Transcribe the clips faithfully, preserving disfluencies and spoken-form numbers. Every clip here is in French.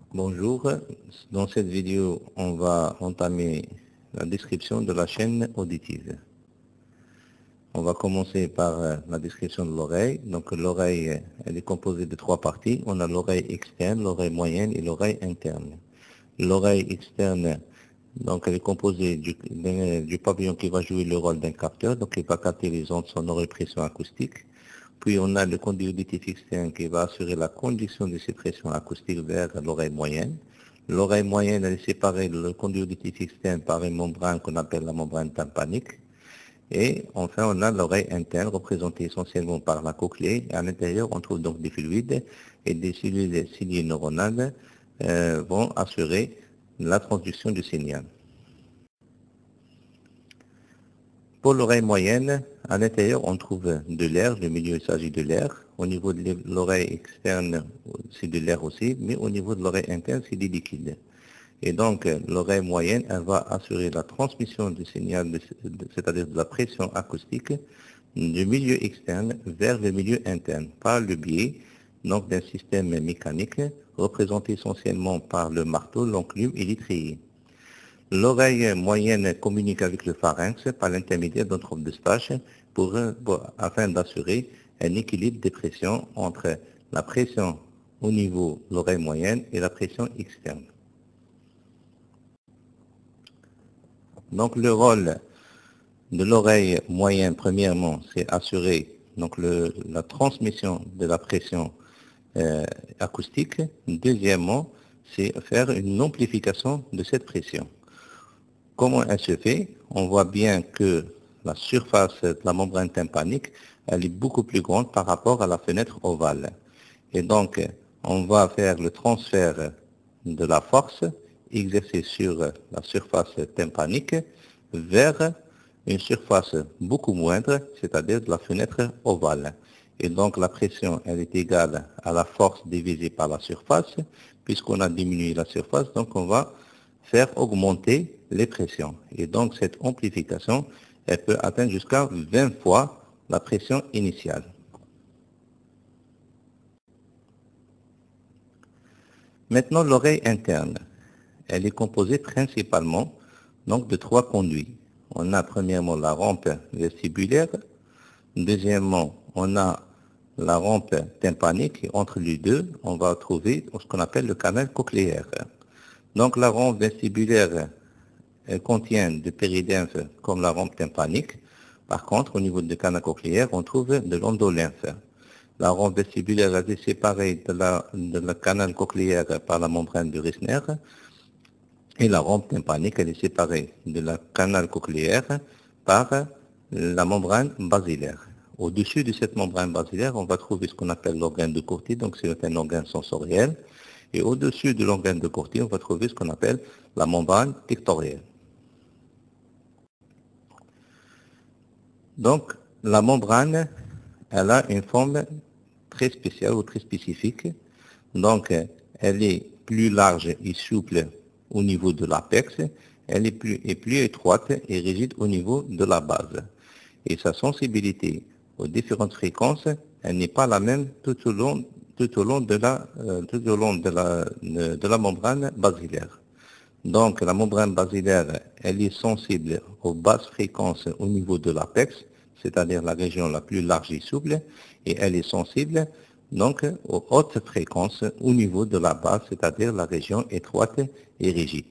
Bonjour, dans cette vidéo, on va entamer la description de la chaîne auditive. On va commencer par la description de l'oreille. Donc l'oreille, elle est composée de trois parties. On a l'oreille externe, l'oreille moyenne et l'oreille interne. L'oreille externe, donc elle est composée du, du pavillon qui va jouer le rôle d'un capteur, donc il va capter les ondes sonores et pression acoustique. Puis on a le conduit auditif externe qui va assurer la conduction de ces pressions acoustiques vers l'oreille moyenne. L'oreille moyenne, elle est séparée de le conduit auditif externe par une membrane qu'on appelle la membrane tympanique. Et enfin, on a l'oreille interne représentée essentiellement par la cochlée. Et à l'intérieur, on trouve donc des fluides et des cellules ciliées neuronales euh, vont assurer la transduction du signal. Pour l'oreille moyenne, à l'intérieur, on trouve de l'air. Le milieu, il s'agit de l'air. Au niveau de l'oreille externe, c'est de l'air aussi, mais au niveau de l'oreille interne, c'est des liquides. Et donc, l'oreille moyenne, elle va assurer la transmission du signal, c'est-à-dire de la pression acoustique, du milieu externe vers le milieu interne, par le biais donc d'un système mécanique représenté essentiellement par le marteau, l'enclume et l'étrier. L'oreille moyenne communique avec le pharynx par l'intermédiaire d'un trompe de Eustache pour, pour, afin d'assurer un équilibre des pressions entre la pression au niveau de l'oreille moyenne et la pression externe. Donc le rôle de l'oreille moyenne, premièrement, c'est assurer donc, le, la transmission de la pression euh, acoustique. Deuxièmement, c'est faire une amplification de cette pression. Comment elle se fait? On voit bien que la surface de la membrane tympanique, elle est beaucoup plus grande par rapport à la fenêtre ovale. Et donc, on va faire le transfert de la force exercée sur la surface tympanique vers une surface beaucoup moindre, c'est-à-dire de la fenêtre ovale. Et donc, la pression, elle est égale à la force divisée par la surface. Puisqu'on a diminué la surface, donc on va faire augmenter les pressions. Et donc, cette amplification, elle peut atteindre jusqu'à vingt fois la pression initiale. Maintenant, l'oreille interne, elle est composée principalement donc, de trois conduits. On a premièrement la rampe vestibulaire, deuxièmement, on a la rampe tympanique, et entre les deux, on va trouver ce qu'on appelle le canal cochléaire. Donc, la rampe vestibulaire, elle contient des péridymphes comme la rampe tympanique. Par contre, au niveau du canal cochléaire, on trouve de l'endolymphe. La rampe vestibulaire est séparée de la, de la canal cochléaire par la membrane de Reissner. Et la rampe tympanique, elle est séparée de la canal cochléaire par la membrane basilaire. Au-dessus de cette membrane basilaire, on va trouver ce qu'on appelle l'organe de Corti, donc c'est un organe sensoriel. Et au-dessus de l'organe de Corti, on va trouver ce qu'on appelle la membrane pectorielle. Donc, la membrane, elle a une forme très spéciale ou très spécifique. Donc, elle est plus large et souple au niveau de l'apex. Elle est plus, est plus étroite et rigide au niveau de la base. Et sa sensibilité aux différentes fréquences, elle n'est pas la même tout au long, tout au long, de, la, euh, tout au long de, la, de, de la membrane basilaire. Donc, la membrane basilaire, elle est sensible aux basses fréquences au niveau de l'apex, c'est-à-dire la région la plus large et souple, et elle est sensible donc aux hautes fréquences au niveau de la base, c'est-à-dire la région étroite et rigide.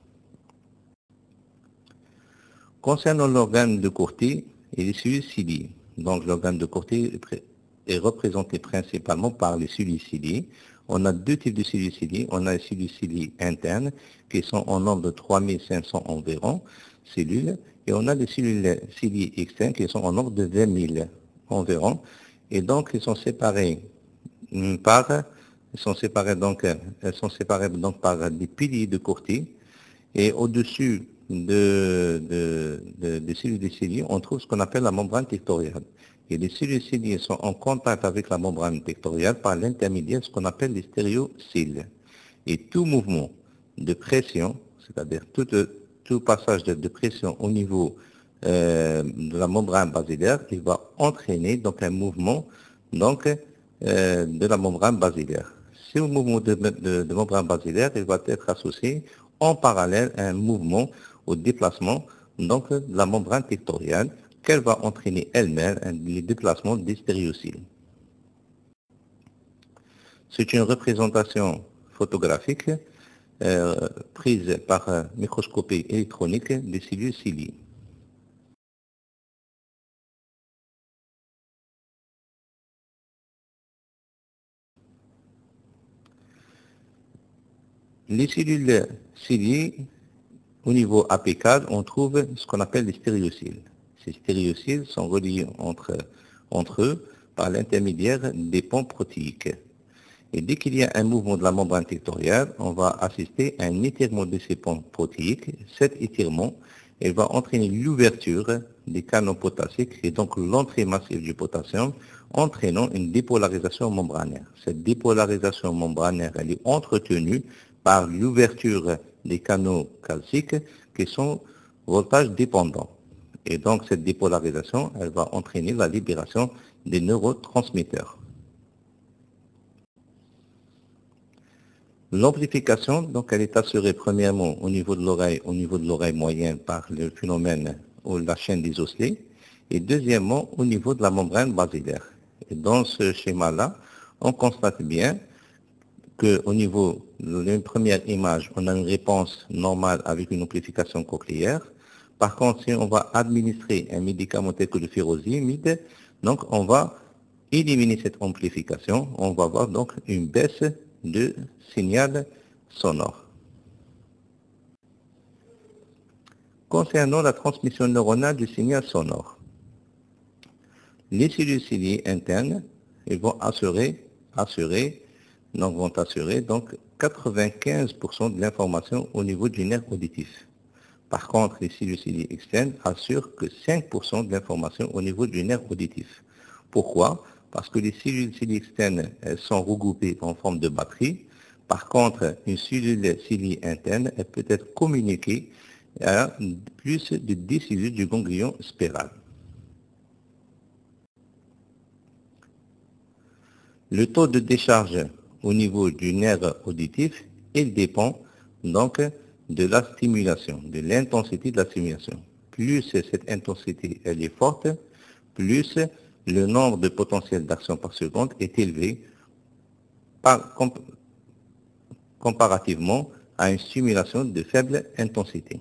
Concernant l'organe de Corti et les cellules ciliées, donc l'organe de Corti est représenté principalement par les cellules ciliées. On a deux types de cellules ciliées. On a les cellules ciliées internes qui sont en nombre de trois mille cinq cents environ cellules. Et on a les cellules ciliées externes qui sont en nombre de vingt mille environ. Et donc, ils sont séparés par, ils sont séparés donc, elles sont séparées donc par des piliers de Corti. Et au-dessus de, de, de, des cellules ciliées, on trouve ce qu'on appelle la membrane pectoriale. Et les cellules ciliées sont en contact avec la membrane pectoriale par l'intermédiaire de ce qu'on appelle les stéréocils. Et tout mouvement de pression, c'est-à-dire tout, tout passage de, de pression au niveau euh, de la membrane basilaire, il va entraîner donc un mouvement donc, euh, de la membrane basilaire. ce mouvement de, de, de membrane basilaire, il va être associé en parallèle à un mouvement au déplacement donc, de la membrane pectorale qu'elle va entraîner elle-même les déplacements des stéréocyles. C'est une représentation photographique euh, prise par euh, microscopie électronique des cellules ciliées. Les cellules ciliées, au niveau apical, on trouve ce qu'on appelle les stéréocyles. Ces stéréocyles sont reliés entre, entre eux par l'intermédiaire des ponts protéiques. Et dès qu'il y a un mouvement de la membrane pectorale, on va assister à un étirement de ces ponts protéiques. Cet étirement, il va entraîner l'ouverture des canaux potassiques et donc l'entrée massive du potassium, entraînant une dépolarisation membranaire. Cette dépolarisation membranaire, elle est entretenue par l'ouverture des canaux calciques qui sont voltage dépendants. Et donc cette dépolarisation, elle va entraîner la libération des neurotransmetteurs. L'amplification, donc, elle est assurée premièrement au niveau de l'oreille, au niveau de l'oreille moyenne par le phénomène ou la chaîne des osselets, et deuxièmement au niveau de la membrane basilaire. Et dans ce schéma-là, on constate bien qu'au niveau de la première image, on a une réponse normale avec une amplification cochléaire. Par contre, si on va administrer un médicament tel que le furosémide, donc on va éliminer cette amplification, on va avoir donc une baisse de signal sonore. Concernant la transmission neuronale du signal sonore, les cellules ciliées internes, ils vont assurer, assurer, donc vont assurer donc quatre-vingt-quinze pour cent de l'information au niveau du nerf auditif. Par contre, les cellules ciliées externes assurent que cinq pour cent de l'information au niveau du nerf auditif. Pourquoi? Parce que les cellules ciliées externes elles sont regroupées en forme de batterie. Par contre, une cellule ciliée interne, elle peut être communiquée à plus de dix cellules du ganglion spiral. Le taux de décharge au niveau du nerf auditif, il dépend donc de la stimulation, de l'intensité de la stimulation. Plus cette intensité elle est forte, plus le nombre de potentiels d'action par seconde est élevé par, comp comparativement à une stimulation de faible intensité.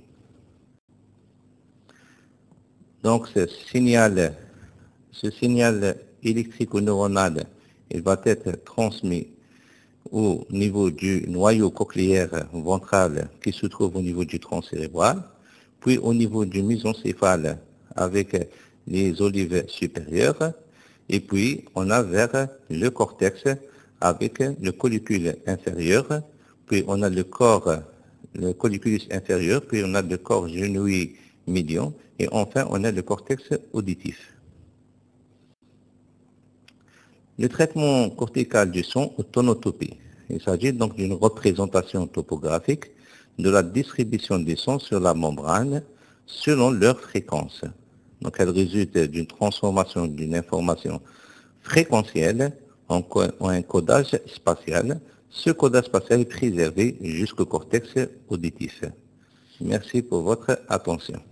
Donc ce signal, ce signal électrico-neuronal, il va être transmis au niveau du noyau cochléaire ventral qui se trouve au niveau du tronc cérébral, puis au niveau du mésencéphale avec les olives supérieures, et puis on a vers le cortex avec le collicule inférieur, puis on a le corps, le colliculus inférieur, puis on a le corps genouillé médian, et enfin on a le cortex auditif. Le traitement cortical du son ou tonotopie. Il s'agit donc d'une représentation topographique de la distribution des sons sur la membrane selon leur fréquence. Donc elle résulte d'une transformation d'une information fréquentielle en, en un codage spatial. Ce codage spatial est préservé jusqu'au cortex auditif. Merci pour votre attention.